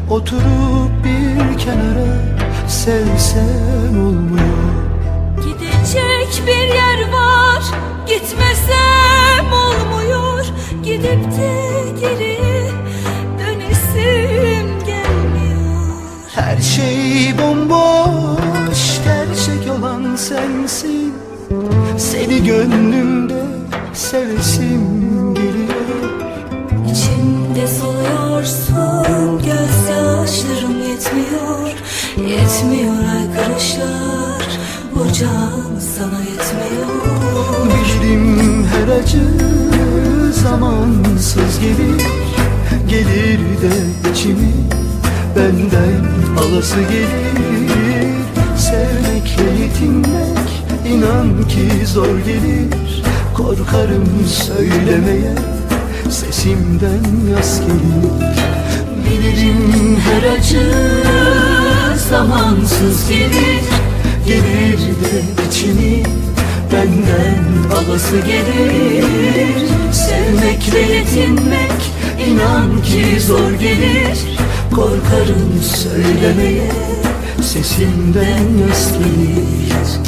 Oturup bir kenara sevsem olmuyor. Gidecek bir yer var, gitmesem olmuyor. Gidip de geri dönesim gelmiyor. Her şey bomboş, gerçek olan sensin. Seni gönlümde sevesim geliyor. İçimde soluyorsun, gözyaşlarım yetmiyor. Yetmiyor haykırışlar, bu can sana yetmiyor. Bilirim her acı zamansız gelir. Gelir de içimi benden alası gelir. Sevmekle yetinmek inan ki zor gelir. Korkarım söylemeye, sesimden yas gelir. Bilirim her acı zamansız gelir. Gelir de içimi benden alası gelir. Sevmekle yetinmek inan ki zor gelir. Korkarım söylemeye, sesimden yas gelir.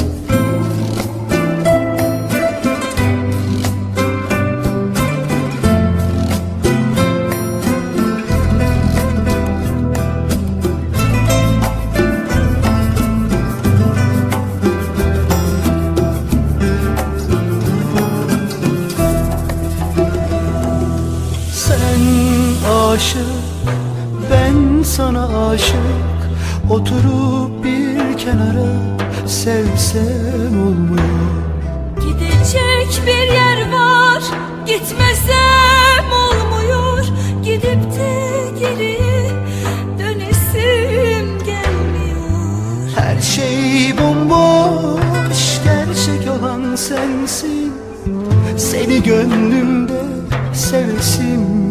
Aşık, ben sana aşık. Oturup bir kenara sevsem olmuyor. Gidecek bir yer var, gitmesem olmuyor. Gidip de geri dönesim gelmiyor. Her şey bomboş, gerçek olan sensin. Seni gönlümde sevesim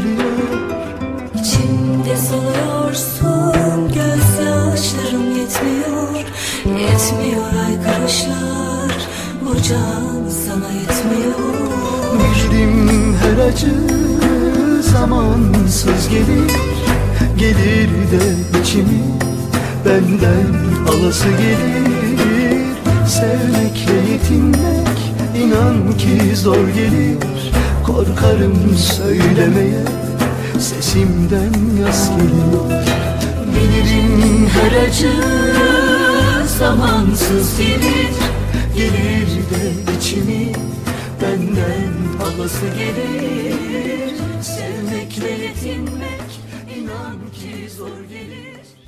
İçimde soluyorsun, gözyaşlarım yetmiyor. Yetmiyor haykırışlar, bu can sana yetmiyor. Bilirim her acı zamansız gelir. Gelir de içimi benden alası gelir. Sevmekle yetinmek inan ki zor gelir. Korkarım söylemeye, sesimden yas gelir. Bilirim her acı zamansız gelir. Gelir de içimi benden alası gelir. Sevmekle yetinmek inan ki zor gelir.